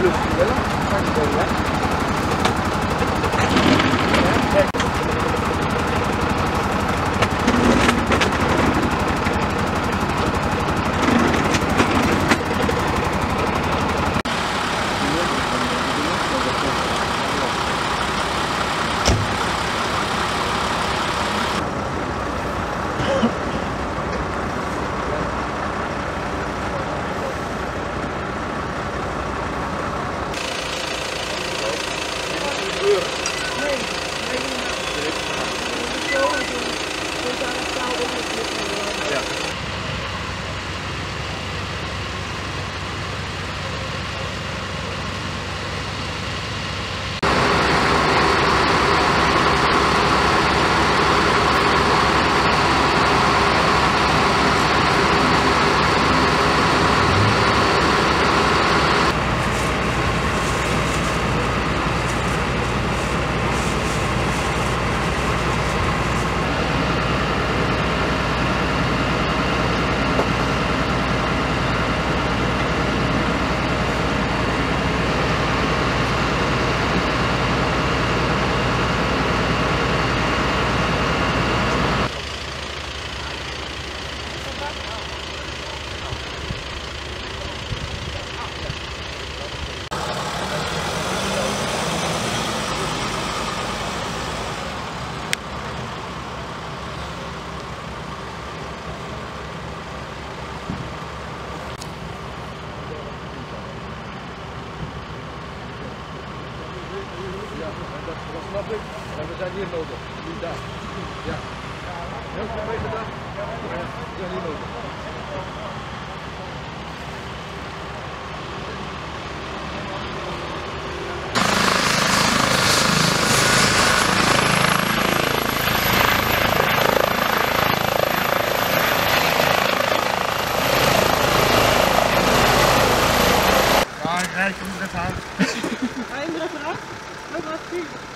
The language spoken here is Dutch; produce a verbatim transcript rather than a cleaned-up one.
Dat snap ik, maar we zijn hier nodig, niet daar. Ja. Heel veel mee gedaan. Ja, we zijn hier nodig. Ja, ik rijd hem er even uit. Ga je hem er even uit? Ook wat